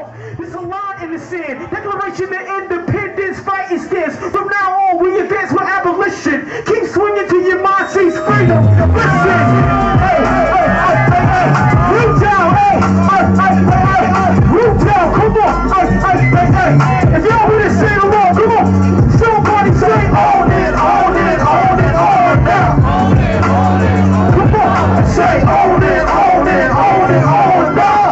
There's a line in the sand. Declaration of independence, fighting stance. From now on, we advance with abolition. Keep swinging till your mind sees freedom. Listen. Hey, root down. Root down. Come on. If y'all want to sing along, come on. Somebody say on it, on it, on it, on it now. Come on. Say on it, on it, on it, on it now.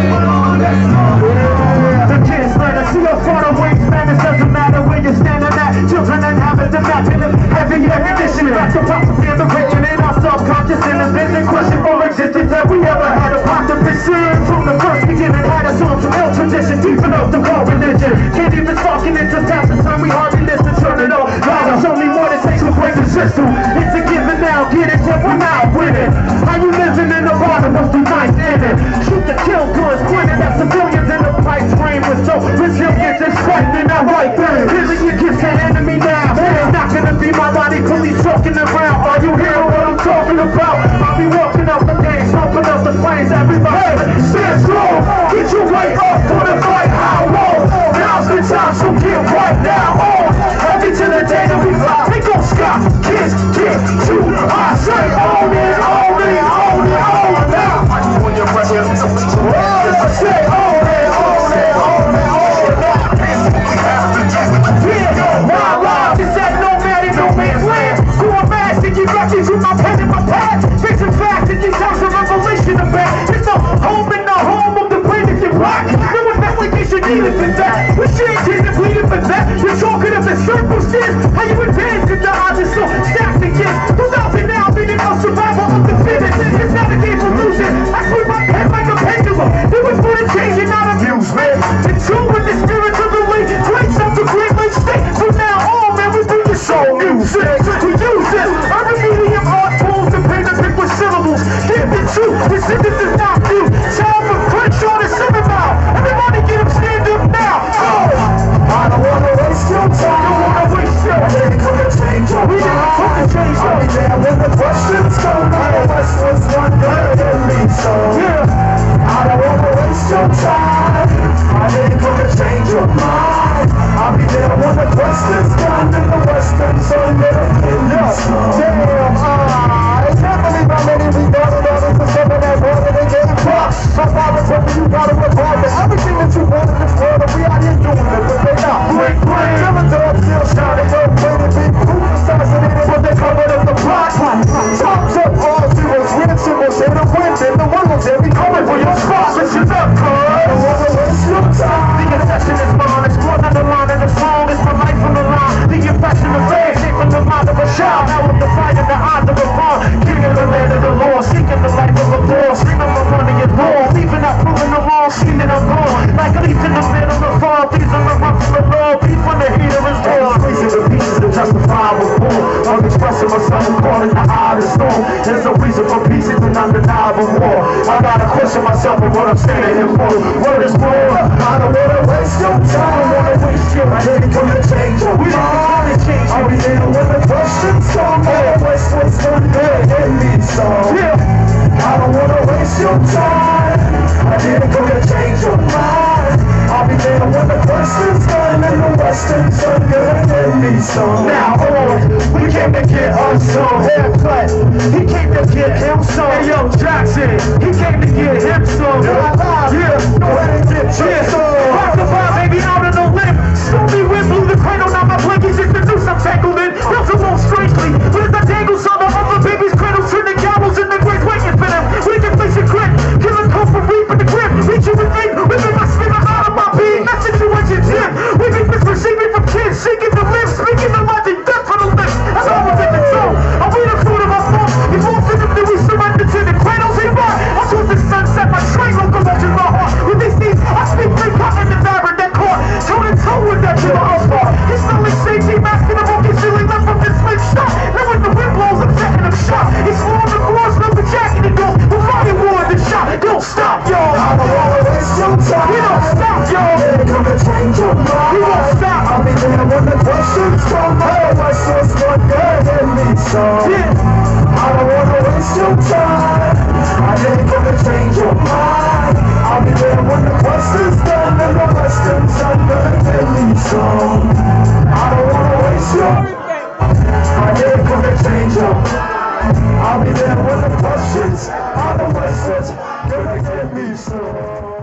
The kids learn to see your far away, man. It doesn't matter where you're standing at. Children and habits imagine it. Heavy air conditioning. That's the propaganda written in our subconscious. And the vision question for existence that we ever had a octopus in. From the first beginning, had us on some ill tradition. Deep enough to call religion. Can't even talk it into past the time we hardly listen. Turn it on. There's only more it takes to break the system. It's a given now. Get it, but we're not winning. How you living in the bottom of the ninth inning? Shoot the kill goods, pointed at civilians in the pipe frame with so resilience and striking that right thing. Here's your kiss to enemy now. It's not gonna be my body police talking around. Are you hearing what I'm talking about? I'll be walking up the game, smoking up the flames. Everybody, stand strong. Get your weight up for the fight. How long? Now's the time, so get right now on. Heavy to the day that we fly. They gon' stop. Kids, get to. I say on it, on it, on it, on it now. I say on it, on it, on it, on it now. Yeah, my life is that nomad in no man's land. Going mad, thinking refuge with my pen in my pad. Fixing facts in these times of revelation of bad. It's the home in the home of the greatest in rock. No investigation needed for that. We changed it and bleeding for that. You're talking of the circumstance. How you advance if the odds are so stacked against. 2000 now, meaning no survival of the fittest. It's not a game for losing. I swing my pen like a pendulum. It was for the change and not amusement. In tune with the spirit of the late. Great stuff to great late state. From now on, man, we bring the soul music. We use it. Urban medium art tools to paint a pic with syllables. Give the truth. The sentence is not new. Time for Crenshaw to cinema. Everybody get up, stand up now. I don't wanna waste your time. Don't wanna waste your time. We didn't come to change your mind. I'll be there when the questions come. I know West was one good in me, so yeah. I don't wanna waste your time. I didn't come to change your mind. I'll be there when the questions come. And the Western's on there in me, so damn, I can't believe how many we got it all into something that wanted to get caught. My father told me you gotta record everything that you want in this world, and we out here doing it, but they not. Break, never dog, still shining, no playing big who's assassinated, but they covered up the plot. Chopped up all zeros, red symbols, say the wind, and the one was there, we coming for your spot. Listen up, cuz. I don't wanna waste your time. The obsession is mine, it's more than the line in the song, it's my life on the line. The affection of rage, came from the mind of a child, now with the fight in the eyes of a fawn. King of the land of the law, seeking the life of a boss, dreaming of money and law, leaving out proving the wrong, scheming I'm gone. Like a leaf in the middle of the fall, these are the rocks of the law, beef when the heater is raw. Squeezing the pieces to justify what's born. I'm expressing myself, I'm calling the eye of the storm. There's no reason for peace, it's an undeniable war. I gotta question myself and what I'm standing here for. Word is war. I don't wanna waste your time, I wanna waste your time. I didn't come to change your mind. I'll be there when the questions come. I don't waste what's done good in me, so yeah. I don't wanna waste your time. I didn't come to change your mind. I'll be there when the questions come and the Western's done good in me, so now on. We came to get us some haircut. He came to get him some. Hey yo, Jackson, he came to get him some. Yeah, go ahead and get your some. Rock the vibe, baby, out of the limb. Stormy wind blew the cradle, now my blankets introduced, I'm tangled in. Felt so more strangely, but as I dangle saw the other baby's cradle, turn the gallows in the great waiting for them. We can place a grip, give a coat for reap in the grip. Reach you with aim, whipping my spinner out of my being. That situation's in. We be misreceiving from kids, seeking to live, speaking the logic, death for the lips. That's all we're taking soul. I read the fruit of my thoughts. If all to them, then we surrender to the cradles in my. I towards the sunset, my train locomotion my heart. With these knees, I speak big cut in the barren that caught. Toe to toe with that to the upper. He's smelling safety, masking the broken ceiling left from this slip shot. Then when the wind blows, I'm setting him shot. He's slowing the course, no the jacket and goes. We'll find war the shot. Don't stop, y'all. I don't wanna waste your time. We don't stop, y'all. Come to change your mind. We won't stop. I'll be there when the questions come. I know what's one good in me, so yeah. I don't wanna waste your time. I didn't come to change your mind. I'll be there when the questions come. some. I don't wanna waste you. My name gonna change up. I'll be there when the questions are the lessons. Gonna give me some.